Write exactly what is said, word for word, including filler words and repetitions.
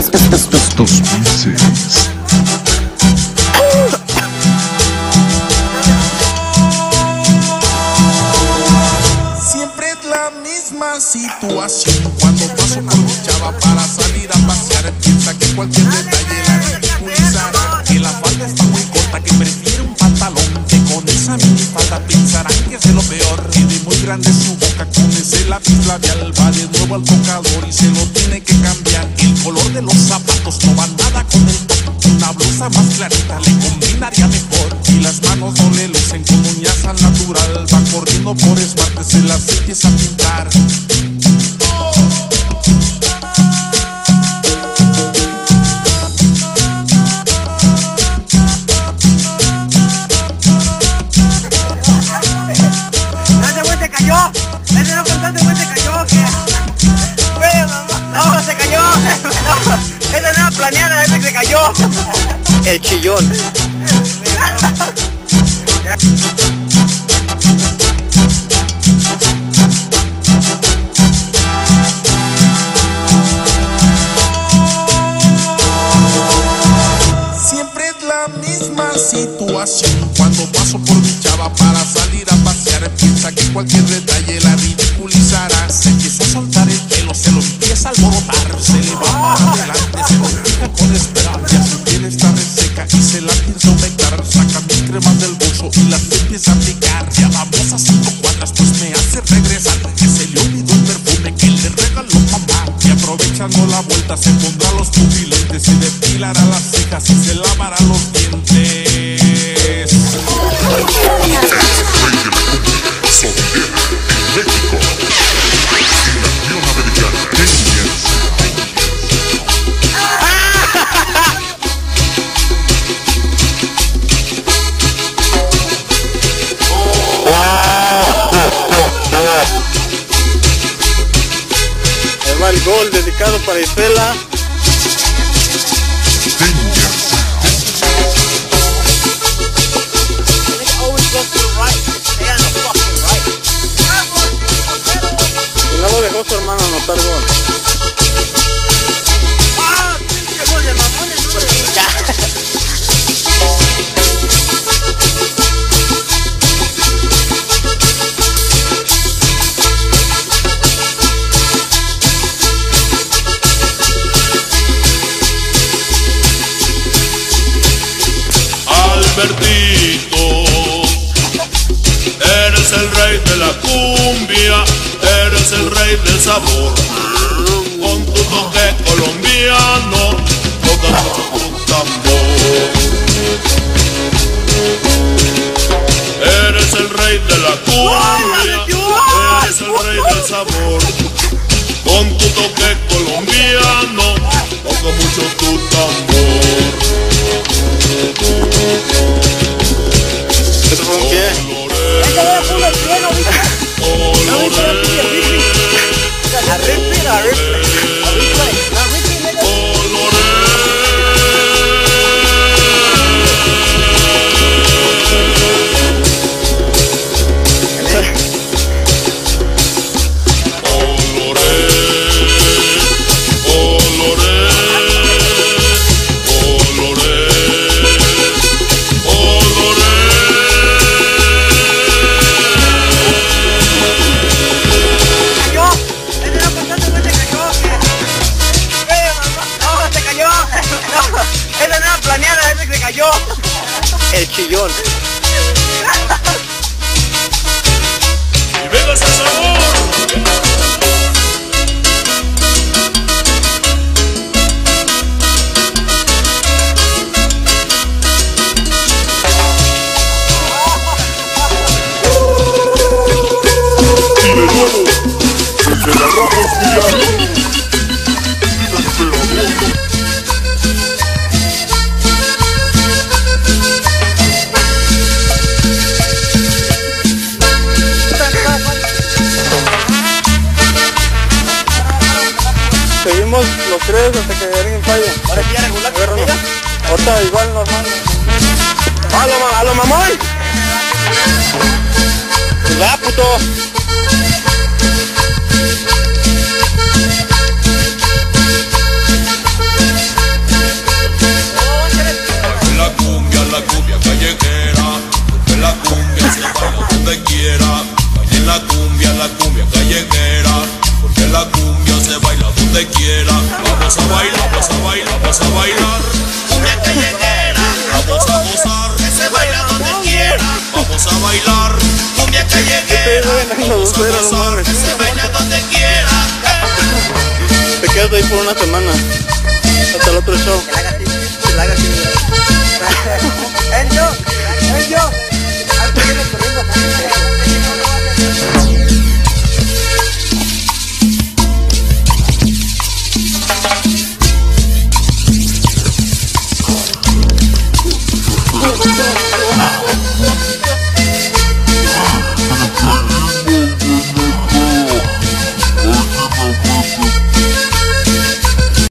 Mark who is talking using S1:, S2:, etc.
S1: dos mil seis.
S2: Siempre es la misma situación cuando paso por mi chava para salir a pasear. Piensa que cualquier detalle la ridiculizará, que la falda está muy corta, que prefiere un pantalón, que con esa minifalda pensarán que es de lo peor. Tiene muy grande su boca con ese lápiz labial, va de nuevo al tocador y se lo tiene que cambiar. El color de los zapatos no va nada con el top, una blusa más clarita le combinaría mejor. Y las manos no le lucen con uñas al natural, va corriendo por esmarte, se las empieza a pintar.
S3: ¡Ese güey se cayó! ¡Ese no cantante güey se cayó! ¿Qué? Güey, mamá. ¡No, se cayó! No, esa no era planeada, ese se cayó. El chillón.
S2: Siempre es la misma situación cuando paso por mi chava para salir a pasear. Piensa que cualquier detalle la ridiculizará, se empieza a soltar el pelo, se lo empieza a alborotar, se le va para adelante, se lo fija con esperanza. Su piel está reseca y se la empieza a humectar, saca mil cremas del bolso y las empieza a aplicar. Ya vamos a cinco cuadras, pues me hace regresar, que se le olvidó el perfume que le regaló mamá. Y aprovechando la vuelta se pondrá los pupilentes, se depilará las cejas y se lavará los dientes.
S3: Ahí va el gol dedicado para Isela. Y luego dejó su hermano anotar gol. ¡Ah! ¡Qué gol de mamones, güey!
S4: Albertito, eres el rey de la cumbia, eres el rey del sabor. Con tu toque colombiano, toca mucho tu tambor. Eres el rey de la cumbia, eres el rey del sabor. Con tu toque colombiano, toca mucho tu tambor.
S3: ¿Eso fue un qué? ¡Ella fue un piano, ¿viste? ¡No, viste la pilla, viste! ¡A replay, a replay! ¡A replay! ¡A replay, nigga! El chillón.
S4: ¡Y venga ese sabor!
S1: Y de nuevo, desde la Ramos Villano, el emperador.
S3: Seguimos los tres hasta que alguien falla. Ahora sí ya regular. Ahorita igual normal. ¡A lo, a lo mamón! ¡Va, puto!
S4: vamos a gozar, se baila donde quiera.
S5: Te quedas ahí por una semana. Hasta el otro show.
S3: Que la haga así, que la haga así. Encho, Encho. Antes viene corriendo.
S1: Thank you.